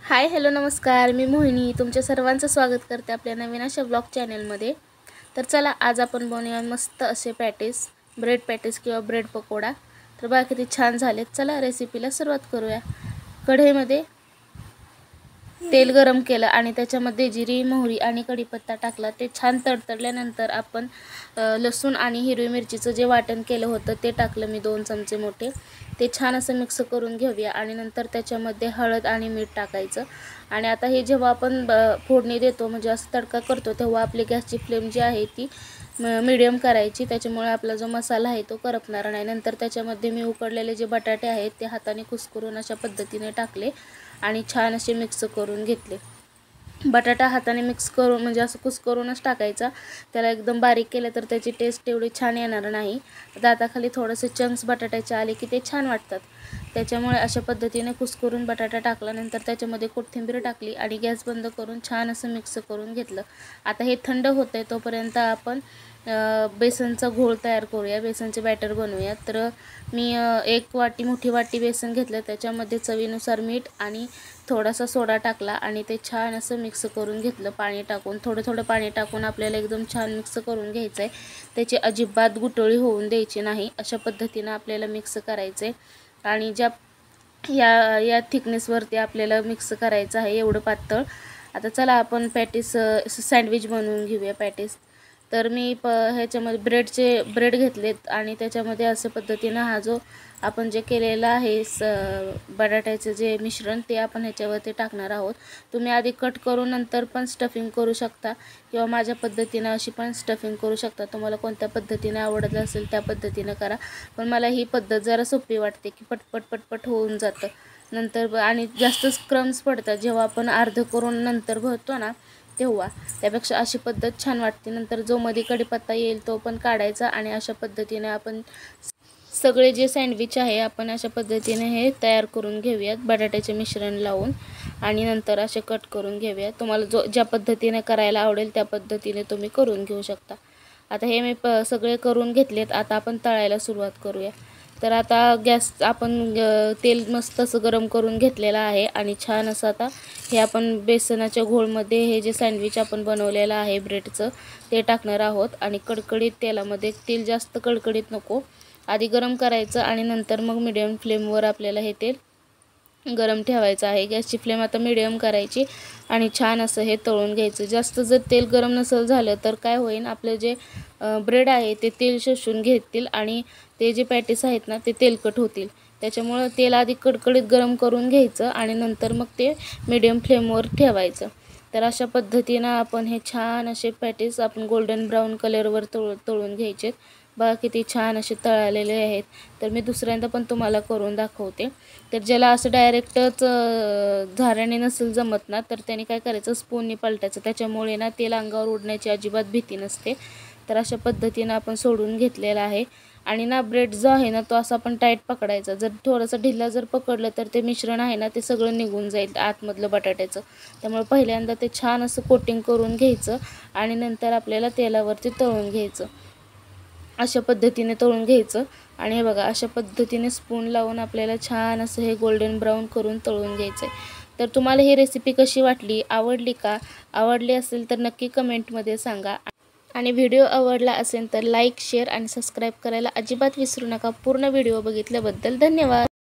Hi hello नमस्कार, मी मोहिनी तुमच्या सर्वांचं स्वागत करते आपल्या नवीन अशा ब्लॉग चॅनलमध्ये। तर चला आज आपण बनवूया मस्त असे पॅटीस, ब्रेड पॅटीस किंवा ब्रेड पकोडा। तर बघा किती छान झालेत। चला रेसिपीला सुरुवात करूया। कढईमध्ये तेल गरम केलं आणि त्याच्यामध्ये जिरी, मोहरी आणि कढीपत्ता टाकला। ते छान तडतडल्यानंतर आपण लसूण आणि हिरवी मिरचीचं जे वाटण केलं होतं ते टाकलं मी 2 चमचे मोठे। ते छान असं मिक्स करून घेऊया आणि नंतर त्याच्यामध्ये हळद आणि मीठ टाकायचं। आणि आता हे जेव्हा आपण फोडणी देतो म्हणजे असं तडका करतो तेव्हा आपली गॅसची फ्लेम जी आहे ती मीडियम करायची, त्याच्यामुळे आपला जो मसाला आहे तो करपणार नाही। नंतर त्याच्यामध्ये मी उकडलेले जे बटाटे आहेत ते हाताने कुस्करून अशा पद्धतीने टाकले आणि छान असे मिक्स करून घेतले। बटाटा हाताने मिक्स करून म्हणजे असं कुस्करूनच टाकायचा, त्याला एकदम बारीक केलं तर त्याची टेस्ट एवढी छान येणार नाही। दाताखाली थोडेसे चंक्स बटाट्याचे आले की ते छान वाटतात, त्याच्यामुळे अशा पद्धतीने कुस्करून बटाटा टाकल्यानंतर त्याच्यामध्ये कोथिंबीर टाकली आणि गॅस बंद करून छान असं मिक्स करून घेतलं। आता हे थंड होतंय तोपर्यंत आपण बेसनचा घोळ तयार करूया, बेसनचे बॅटर बनवूया। तर मी एक मोठी वाटी बेसन घेतलं, त्याच्यामध्ये चवीनुसार मीठ आणि थोडासा सोडा टाकला आणि ते छान असं मिक्स करून घेतलं। पाणी टाकून थोडं पाणी टाकून आपल्याला एकदम छान मिक्स करून घ्यायचं आहे। त्याची अजिबात गुठळी होऊन द्यायची नाही, अशा पद्धतीने आपल्याला मिक्स करायचं आहे। आणि या थिकनेसवरती आपल्याला मिक्स करायचं आहे, एवढं पातळ। आता चला आपण पॅटीस सँडविच बनवून घेऊया पॅटीस। तर मी ह्याच्यामध्ये ब्रेड घेतलेत आणि त्याच्यामध्ये अशा पद्धतीने हा जो आपण जे केलेला आहे बटाट्याचं जे मिश्रण ते आपण ह्याच्यावरती टाकणार आहोत। तुम्ही आधी कट करून नंतर पण स्टफिंग करू शकता किंवा माझ्या पद्धतीने अशी पण स्टफिंग करू शकता। तुम्हाला कोणत्या पद्धतीने आवडत असेल त्या पद्धतीने करा, पण मला ही पद्धत जरा सोपी वाटते की पटपट होऊन जातं नंतर। आणि जास्त क्रम्स पडतात जेव्हा आपण अर्ध करून नंतर भरतो ना तेव्हा, त्यापेक्षा अशी पद्धत छान वाटते। नंतर जो मध्ये कढीपत्ता येईल तो पण काढायचा आणि अशा पद्धतीने आपण सगळे जे सँडविच आहे आपण अशा पद्धतीने हे तयार करून घेऊयात बटाट्याचे मिश्रण लावून आणि नंतर असे कट करून घेऊयात। तुम्हाला ज्या पद्धतीने करायला आवडेल त्या पद्धतीने तुम्ही करून घेऊ शकता। आता हे मी सगळे करून घेतलेत, आता आपण तळायला सुरुवात करूया। तर आता गॅस आपण तेल मस्त असं गरम करून घेतलेलं आहे आणि छान असं आता हे आपण बेसनाच्या घोळमध्ये हे जे सँडविच आपण बनवलेलं आहे ब्रेडचं ते टाकणार आहोत। आणि कडकडीत तेलामध्ये, तेल जास्त कडकडीत नको, आधी गरम करायचं आणि नंतर मग मीडियम फ्लेमवर आपल्याला हे तेल गरम ठेवायचं आहे। गॅसची फ्लेम आता मीडियम करायची आणि छान असं हे तळून घ्यायचं। जास्त जर तेल गरम नसेल झालं तर काय होईल, आपलं जे ब्रेड आहे ते तेल शोषून घेतील आणि ते जे पॅटीस आहेत ना ते तेलकट होतील। त्याच्यामुळे तेल आधी कडकडीत गरम करून घ्यायचं आणि नंतर मग ते मीडियम फ्लेमवर ठेवायचं। तर अशा पद्धतीनं आपण हे छान असे पॅटीस आपण गोल्डन ब्राऊन कलरवर तळून घ्यायचे। बघा किती छान असे तळलेले आहेत। तर मी दुसऱ्यांदा पण तुम्हाला करून दाखवते। तर ज्याला असं डायरेक्टच झाऱ्याने नसेल जमत ना तर त्याने काय करायचं, स्पूनने पलटायचं, त्याच्यामुळे ना तेल अंगावर उडण्याची अजिबात भीती नसते। तर अशा पद्धतीनं आपण सोडून घेतलेला आहे। आणि ना ब्रेड जो आहे ना तो असा आपण टाईट पकडायचा, जर थोडंसं ढिला जर पकडलं तर ते मिश्रण आहे ना ते सगळं निघून जाईल आतमधलं बटाट्याचं। त्यामुळे पहिल्यांदा ते छान असं कोटिंग करून घ्यायचं आणि नंतर आपल्याला तेलावरती तळून घ्यायचं, अशा पद्धतीने तळून घ्यायचं। आणि हे बघा अशा पद्धतीने स्पून लावून आपल्याला छान असं हे गोल्डन ब्राऊन करून तळून घ्यायचं आहे। तर तुम्हाला ही रेसिपी कशी वाटली, आवडली का? आवडली असेल तर नक्की कमेंटमध्ये सांगा आणि व्हिडिओ आवडला असेल तर लाईक, शेअर आणि सबस्क्राईब करायला अजिबात विसरू नका। पूर्ण व्हिडिओ बघितल्याबद्दल धन्यवाद।